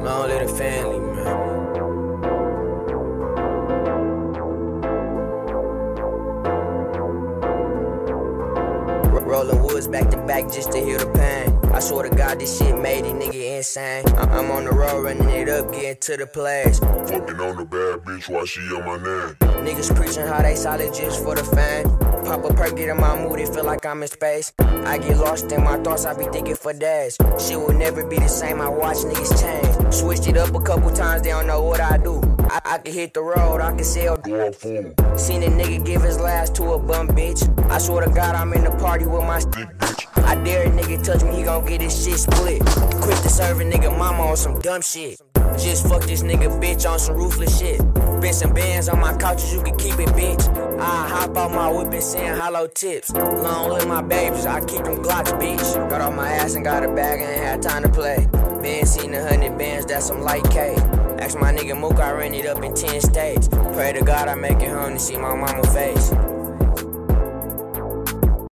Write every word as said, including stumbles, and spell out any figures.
Long live the family, man. Rolling woods back to back just to heal the pain. I swear to God, this shit made it nigga insane. I'm on the road running it up, getting to the place. Fucking on the bad bitch while she on my name. Niggas preaching how they solid just for the fame. Pop a perk, get in my mood, it feel like I'm in space. I get lost in my thoughts, I be thinking for days. Shit will never be the same, I watch niggas change. Switched it up a couple times, they don't know what I do. I, I can hit the road, I can sell. Seen a nigga give his last to a bum bitch. I swear to God, I'm in the party with my stick bitch. I dare a nigga touch me, he gon' get his shit split. Quick to serve a nigga mama on some dumb shit. Just fuck this nigga bitch on some ruthless shit. Been some bands on my couches, you can keep it, bitch. I hop out my whip and send hollow tips. Long live my babies, I keep them Glocks, bitch. Got off my ass and got a bag and ain't had time to play. Been seen a hundred bands, that's some light K. Ask my nigga Mook, I ran it up in ten states. Pray to God I make it home to see my mama face.